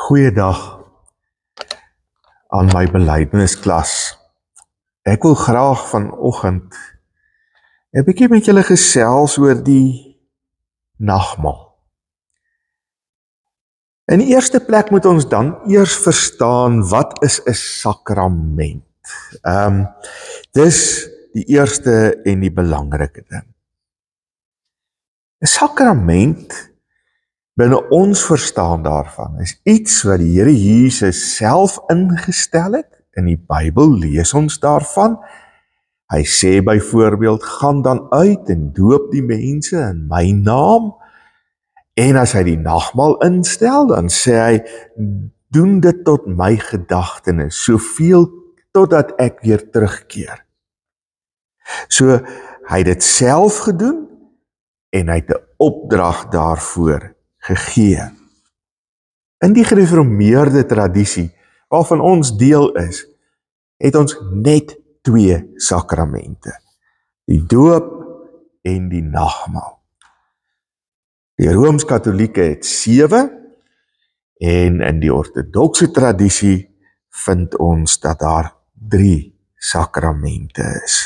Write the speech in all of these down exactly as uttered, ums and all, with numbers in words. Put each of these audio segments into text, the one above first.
Goeiedag aan my belydennisklas. Ek wil graag vanoggend 'n bietjie met julle gesels oor die nagmaal. In die eerste plek moet ons dan eers verstaan wat is 'n sakrament. Ehm um, dis die eerste en die belangrike ding. 'n Sakrament binne ons verstaan daarvan is iets wat die Here Jesus self ingestel het. In die Bybel lees ons daarvan. Hy sê byvoorbeeld, gaan dan uit en doop die mense in my naam. En as hy die nagmaal instel, dan sê hy, doen dit tot my gedagtenis, soveel totdat ek weer terugkeer. So, hy het dit self gedoen, en hy het 'n opdrag daarvoor gegee. In die gereformeerde tradisie, waarvan ons deel is, het ons net twee sakramente. Die doop en die nagmaal. Die Rooms-Katolieke het sewe, en in die ortodokse tradisie vind ons dat daar drie sakramente is.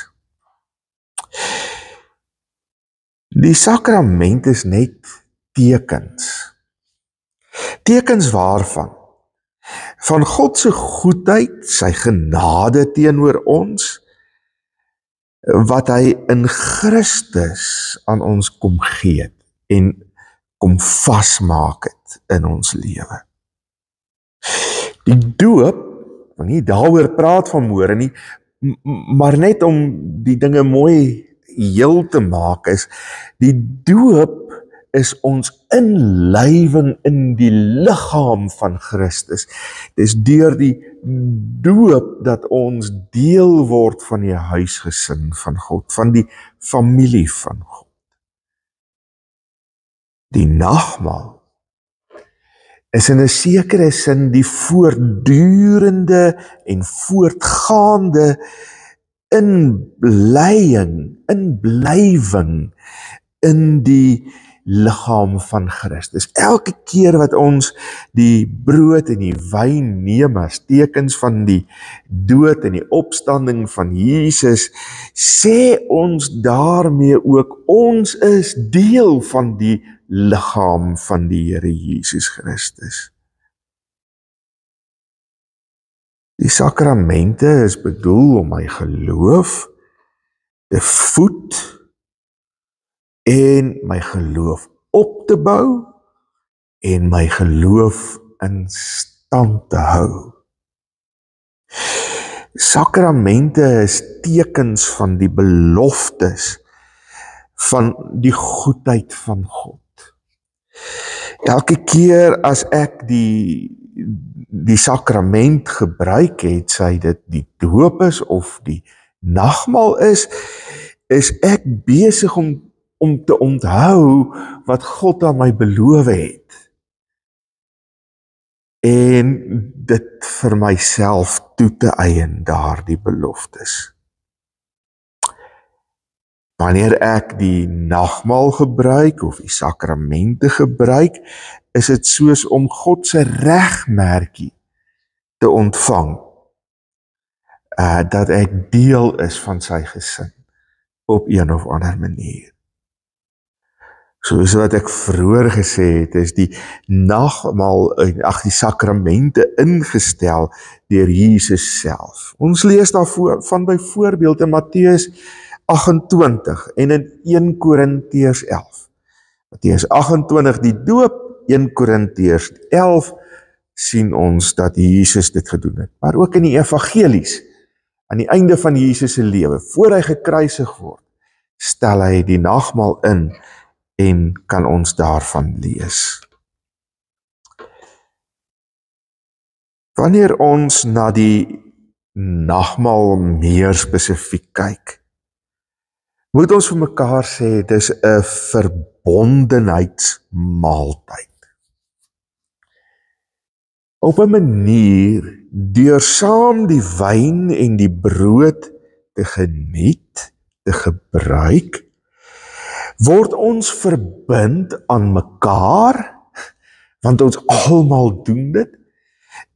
Die sakrament is net tekens. Tekens waarvan? Van God se goedheid, sy genade teenoor ons, wat hy in Christus aan ons kom gee het, en kom vasmaak het in ons lewe. Die doop, ek wil nie daaroor praat vanmôre nie, maar net om die dinge mooi heel te maak is, die doop is ons inlywing in die liggaam van Christus. Dis deur die doop dat ons deel word van die huisgesin van God, van die familie van God. Die nagmaal is in 'n sekere sin die voortdurende en voortgaande inblying, inblywing in die liggaam van Christus. Elke keer wat ons die brood en die wyn neem as tekens van die dood en die opstanding van Jesus, sê ons daarmee ook, ons is deel van die liggaam van die Here Jesus Christus. Die sakramente is bedoel om my geloof te voed en my geloof op te bou en my geloof in stand te hou. Sakramente is tekens van die beloftes van die goedheid van God. Elke keer as ek die die sakrament gebruik het, sy dit die doop is of die nagmaal is, is ek besig om om te onthou wat God aan my beloof het. En dit vir myself toe te eien, daardie beloftes. Wanneer ek die nagmaal gebruik of die sakramente gebruik, is dit soos om God se regmerkie te ontvang, uh, dat ek deel is van sy gesin op een of ander manier. Soos wat ek vroeër gesê het, is die nagmaal, ag die sakramente ingestel deur Jesus self. Ons lees daarvan byvoorbeeld in Matteus agt-en-twintig en in een Korintiërs elf. Matteus agt-en-twintig die doop, een Korintiërs elf sien ons dat Jesus dit gedoen het. Maar ook in die evangelies, aan die einde van Jesus se lewe, voor hy gekruisig word, stel hy die nagmaal in en kan ons daarvan lees. Wanneer ons na die nagmaal meer spesifiek kyk, moet ons vir mekaar sê, dit is 'n verbondenheidsmaaltyd. Op 'n manier, deur saam die wyn en die brood te geniet, te gebruik, word ons verbind aan mekaar, want ons almal doen dit,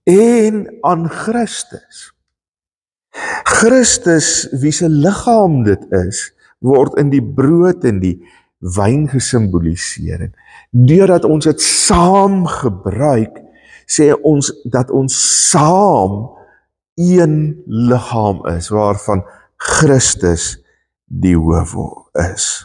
en aan Christus. Christus, wie se liggaam dit is, word in die brood en die wyn gesimboliseer. En deurdat ons dit saam gebruik, sê ons dat ons saam een liggaam is, waarvan Christus die hoof is.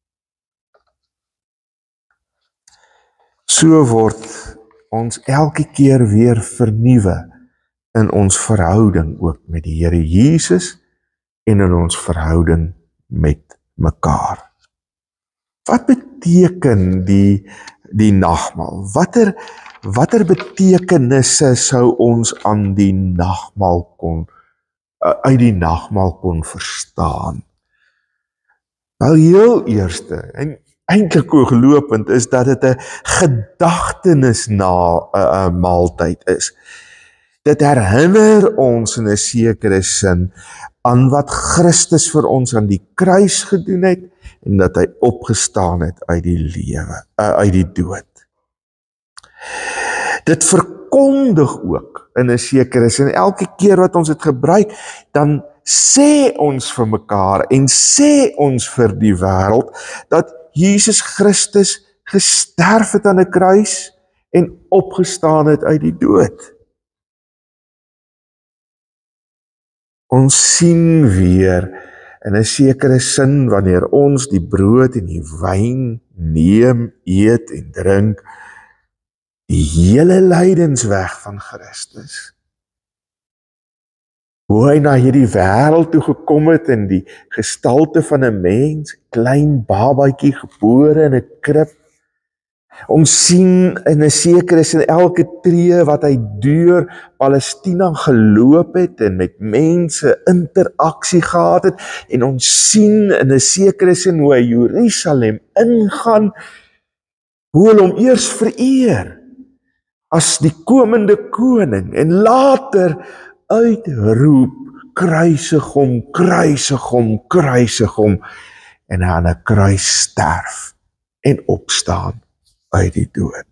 So word ons elke keer weer vernuwe in ons verhouding ook met die Here Jesus en in ons verhouding met mekaar. Wat beteken die, die nagmaal? Watter, watter betekenisse sou ons aan die nagmaal kon, uit die nagmaal kon verstaan? Wel, heel eerste, en eintlik ooglopend is dat dit 'n gedagtenis na 'n maaltyd is. Dit herinner ons in 'n sekere sin aan wat Christus vir ons aan die kruis gedoen het en dat hy opgestaan het uit die lewe, uit die dood. Dit verkondig ook in 'n sekere sin, elke keer wat ons dit gebruik, dan sê ons vir mekaar en sê ons vir die wêreld dat Jesus Christus gesterf het aan 'n kruis en opgestaan het uit die dood. Ons sien weer in 'n sekere sin wanneer ons die brood en die wyn neem, eet en drink, die hele lydensweg van Christus. Hoe hy na hierdie wêreld toe gekom het in die gestalte van 'n mens, klein babatjie gebore in 'n krib. Ons sien in 'n sekere sin elke tree wat hy deur Palestina geloop het en met mense interaksie gehad het, en ons sien in 'n sekere sin hoe hy Jerusalem ingaan, hoe hulle hom eers vereer as die komende koning en later uitroep, kruisig hom, kruisig hom, kruisig hom, en hy aan 'n kruis sterf en opstaan uit die dood.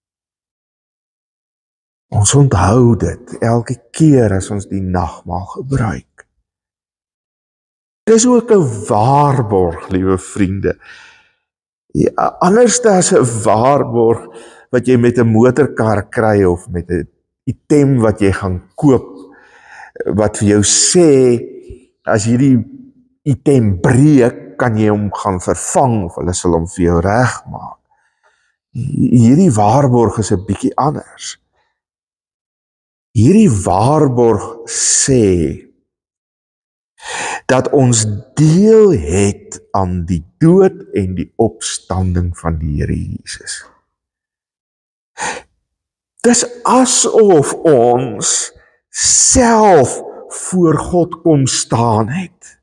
Ons onthou dit elke keer as ons die nagmaal gebruik. Dis ook 'n waarborg, liewe vriende. Ja, anders as 'n waarborg wat jy met 'n motorkar kry of met 'n item wat jy gaan koop, wat vir jou sê, as hierdie item breek, kan jy hom gaan vervang, of hulle sal hom vir jou regmaak. Hierdie waarborg is 'n bietjie anders. Hierdie waarborg sê, dat ons deel het aan die dood en die opstanding van die Here Jesus. Dis asof ons self voor God kom staan het.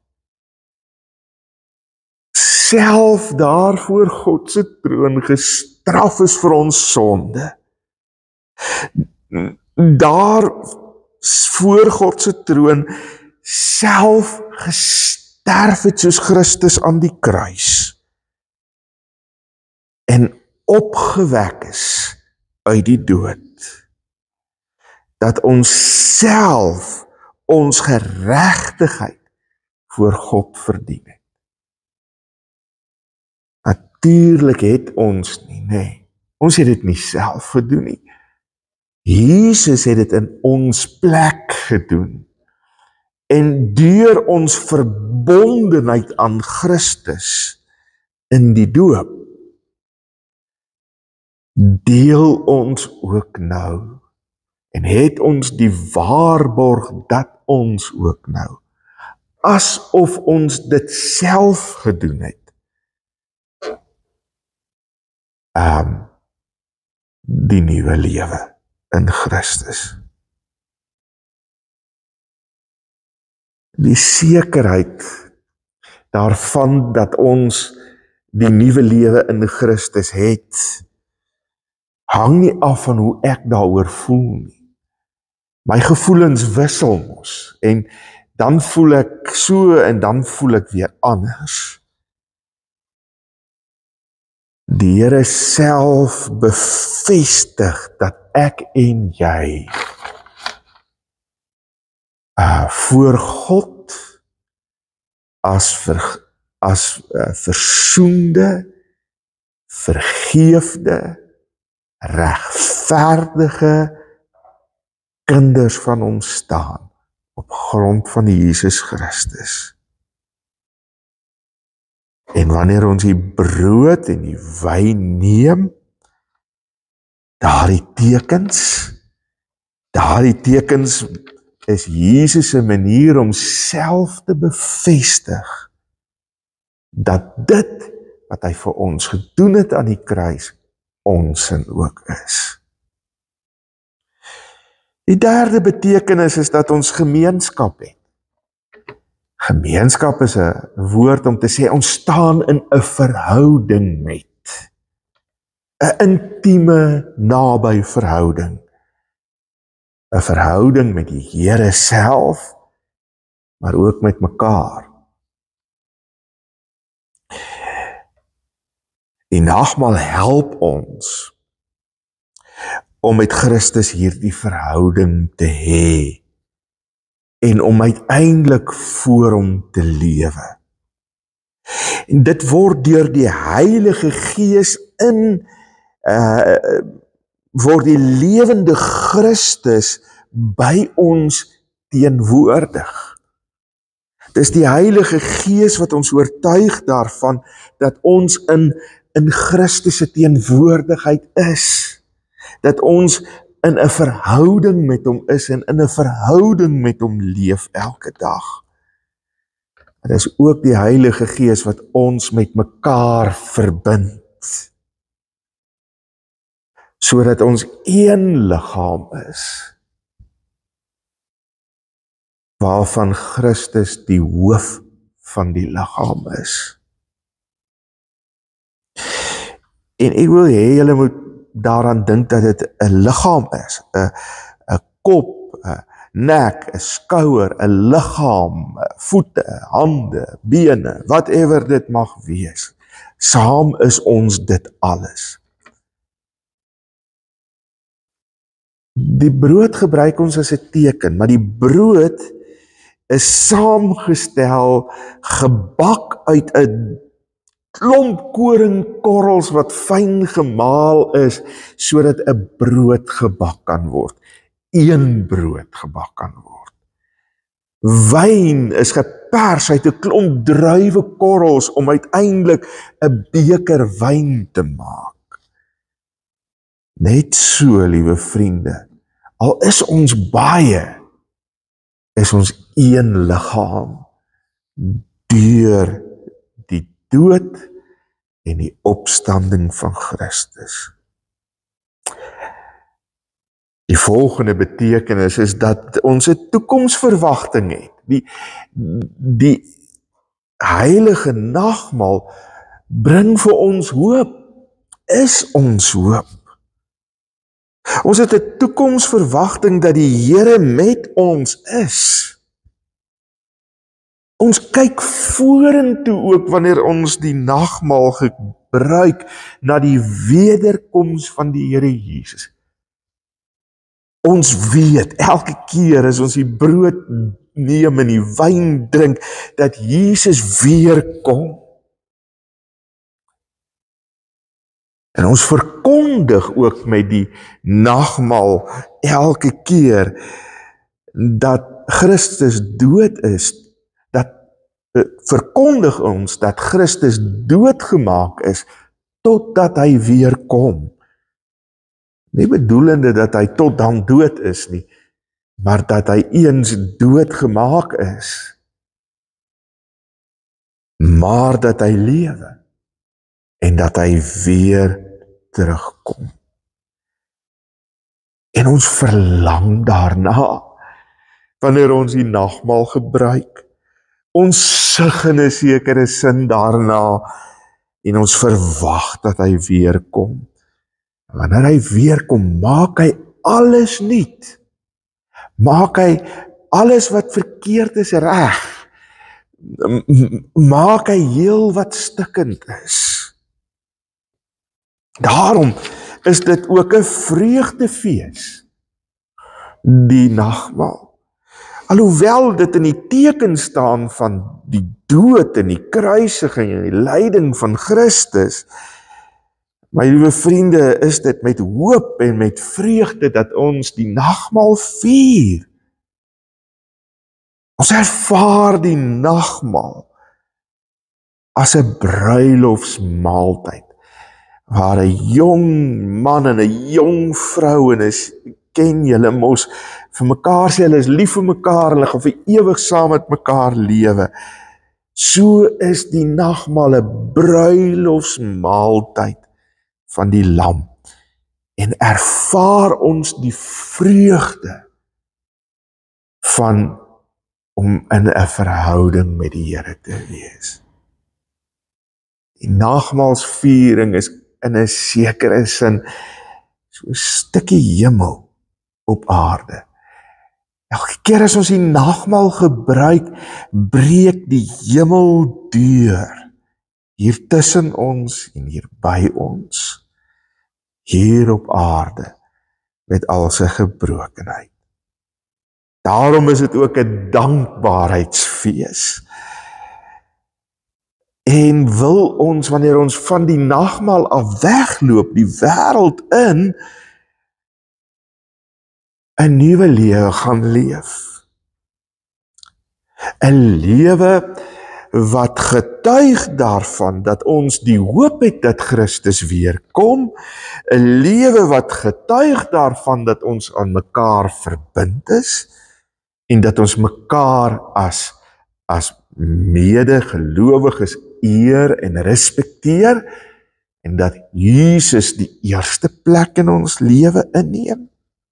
Self daar voor God se troon gestraf is vir ons sonde. Daar voor God se troon self gesterf het soos Christus aan die kruis. En opgewek is uit die dood. Dat ons self ons geregtigheid voor God verdien het. Natuurlik het ons nie, nee. Ons het dit nie self gedoen nie. Jesus het dit in ons plek gedoen. En deur ons verbondenheid aan Christus in die doop, deel ons ook nou, en het ons die waarborg dat ons ook nou, asof ons dit self gedoen het, um, die nuwe lewe in Christus. Die sekerheid daarvan dat ons die nuwe lewe in Christus het, hang nie af van hoe ek daaroor voel nie. My gevoelens wissel mos, en dan voel ek so en dan voel ek weer anders. Die Here self bevestig dat ek en jy uh, voor God as, ver, as uh, versoende, vergeefde, regverdige kinders van hom staan op grond van die Jesus Christus. En wanneer ons die brood en die wyn neem, daardie tekens, daardie tekens is Jesus se manier om self te bevestig dat dit wat hy vir ons gedoen het aan die kruis ons sin ook is. Die derde betekenis is dat ons gemeenskap het. Gemeenskap is 'n woord om te sê ons staan in 'n verhouding met. 'n Intieme, naby verhouding. 'n Verhouding met die Here self, maar ook met mekaar. Die nagmaal help ons om met Christus hierdie verhouding te hê en om uiteindelik voor hom te lewe. En dit word deur die Heilige Gees in uh, word die lewende Christus by ons teenwoordig. Dis die Heilige Gees wat ons oortuig daarvan dat ons in in Christus se teenwoordigheid is. Dat ons in 'n verhouding met hom is en in 'n verhouding met hom leef elke dag. Dit is ook die Heilige Gees wat ons met mekaar verbind, sodat ons een liggaam is, waarvan Christus die hoof van die liggaam is. En ek wil hê julle moet daaraan dink dat dit 'n liggaam is, 'n 'n kop, 'n nek, 'n skouer, 'n liggaam, voete, hande, bene, whatever dit mag wees. Saam is ons dit alles. Die brood gebruik ons as 'n teken, maar die brood is saamgestel, gebak uit 'n klomp koringkorrels wat fyn gemaal is, sodat 'n brood gebak kan word. Een brood gebak kan word. Wyn is gepers uit 'n klomp druiwekorrels om uiteindelik 'n beker wyn te maak. Net so, liewe vriende, al is ons baie, is ons een liggaam deur die dood en die opstanding van Christus. Die volgende betekenis is dat ons 'n toekomsverwagting het. Die, die heilige nagmaal bring vir ons hoop, is ons hoop. Ons het 'n toekomsverwagting dat die Here met ons is. Ons kyk vorentoe ook wanneer ons die nagmaal gebruik na die wederkoms van die Here Jesus. Ons weet elke keer as ons die brood neem en die wyn drink, dat Jesus weer kom. En ons verkondig ook met die nagmaal elke keer dat Christus dood is, dat verkondig ons dat Christus doodgemaak is totdat hy weer kom. Nie bedoelende dat hy tot dan dood is nie, maar dat hy eens doodgemaak is, maar dat hy lewe en dat hy weer terugkom. En ons verlang daarna, wanneer ons die nagmaal gebruik. Ons sug in 'n sekere sin daarna, en ons verwag dat hy weer kom. Wanneer hy weer kom, maak hy alles nuut. Maak hy alles wat verkeerd is reg. Maak hy heel wat stikkend is. Daarom is dit ook 'n vreugdefees, die nagmaal. Alhoewel dit in die teken staan van die dood en die kruisiging en die lyding van Christus, my liewe vriende, is dit met hoop en met vreugde dat ons die nagmaal vier. Ons ervaar die nagmaal as 'n bruilofsmaaltyd, waar 'n jong man en 'n jong vrou, en is ken julle mos, vir mekaar sê hulle is lief vir mekaar, hulle gaan vir ewig saam met mekaar lewe. So is die nagmaal 'n bruilofsmaaltyd van die lam, en ervaar ons die vreugde van om in 'n verhouding met die Here te wees. Die nagmaalsviering is in 'n sekere sin so 'n stukkie hemel op aarde. Elke keer as ons die nagmaal gebruik, breek die hemel deur, hier tussen ons en hier by ons, hier op aarde, met al sy gebrokenheid. Daarom is dit ook 'n dankbaarheidsfees. En wil ons, wanneer ons van die nagmaal af wegloop, die wêreld in, 'n nuwe lewe gaan leef. 'n lewe wat getuig daarvan dat ons die hoop het dat Christus weer kom, 'n lewe wat getuig daarvan dat ons aan mekaar verbind is, en dat ons mekaar as, as medegelowiges eer en respekteer, en dat Jesus die eerste plek in ons lewe inneem.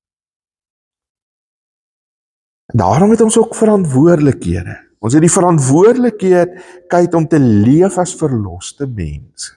Daarom het ons ook verantwoordelikhede. Ons het die verantwoordelikheid om te leef as verloste mense.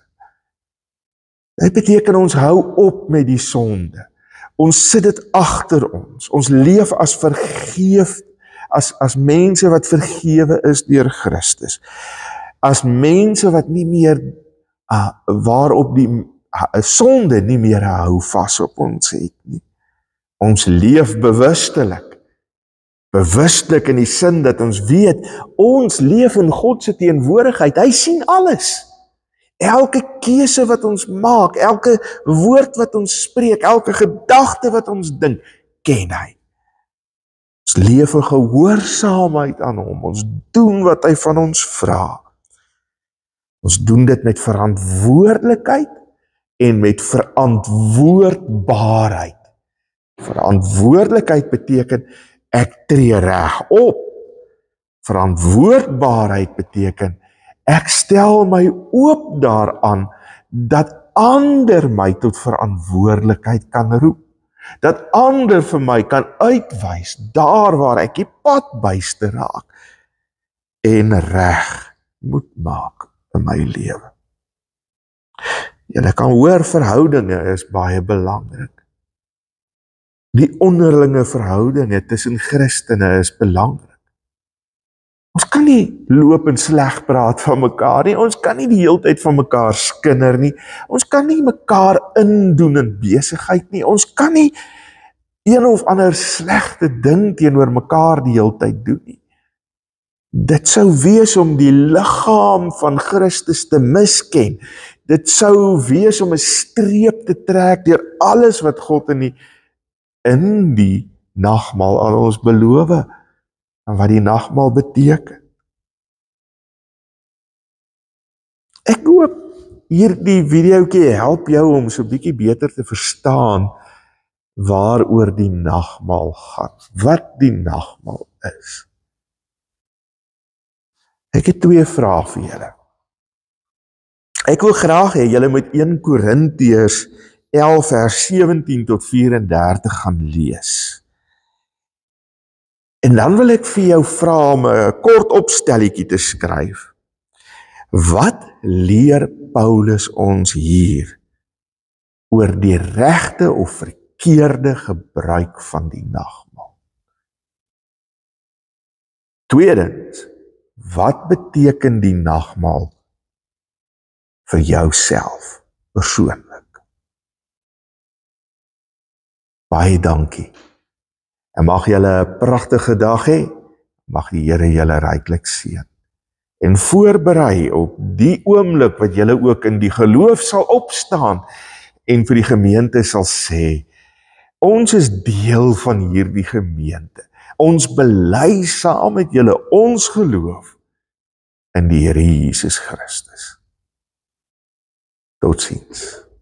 Dit beteken ons hou op met die sonde. Ons sit dit agter ons. Ons leef as vergeef, as, as mense wat vergewe is deur Christus. As mense wat nie meer, uh, waarop die uh, sonde nie meer hou vas op ons het nie. Ons leef bewustelik. Bewustelik in die sin dat ons weet, ons leef in God se teenwoordigheid. Hy sien alles. Elke keuse wat ons maak, elke woord wat ons spreek, elke gedagte wat ons dink, ken hy. Ons leef in gehoorsaamheid aan hom. Ons doen wat hy van ons vra. Ons doen dit met verantwoordelikheid en met verantwoordbaarheid. Verantwoordelikheid beteken ek tree reg op. Verantwoordbaarheid beteken ek stel my oop daaraan dat ander my tot verantwoordelikheid kan roep. Dat ander vir my kan uitwys daar waar ek die pad byste raak en reg moet maak in my lewe. Julle kan hoor, verhoudinge is baie belangrik. Die onderlinge verhoudinge tussen Christene is belangrik. Ons kan nie loop en sleg praat van mekaar nie, ons kan nie die hele tyd van mekaar skinder nie, ons kan nie mekaar indoen in besigheid nie, ons kan nie een of ander slegte ding teenoor mekaar die hele tyd doen nie. Dit sou wees om die liggaam van Christus te misken, dit sou wees om 'n streep te trek deur alles wat God in die in die nagmaal aan ons beloof, en wat die nagmaal beteken. Ek hoop hierdie videoetjie help jou om so 'n bietjie beter te verstaan waaroor die nagmaal gaan, wat die nagmaal is. Ek het twee vrae vir julle. Ek wil graag hê julle moet Eerste Korintiërs elf vers sewentien tot vyf-en-dertig gaan lees. En dan wil ek vir jou vra om 'n kort opstelletjie te skryf. Wat leer Paulus ons hier oor die regte of verkeerde gebruik van die nagmaal? Tweedens, wat beteken die nagmaal vir jouself persoonlik? Baie dankie. En mag julle 'n pragtige dag hê mag die Here julle ryklik seën. En voorberei op die oomblik wat julle ook in die geloof sal opstaan en vir die gemeente sal sê, ons is deel van hierdie gemeente. Ons bely saam met julle ons geloof in die Here Jesus Christus. Totsiens.